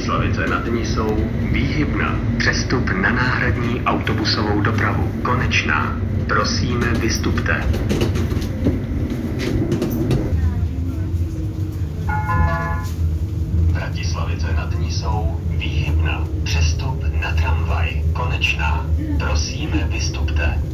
Vratislavice nad Nisou výhybna. Přestup na náhradní autobusovou dopravu. Konečná. Prosíme, vystupte. Vratislavice nad Nisou výhybna. Přestup na tramvaj. Konečná. Prosíme, vystupte.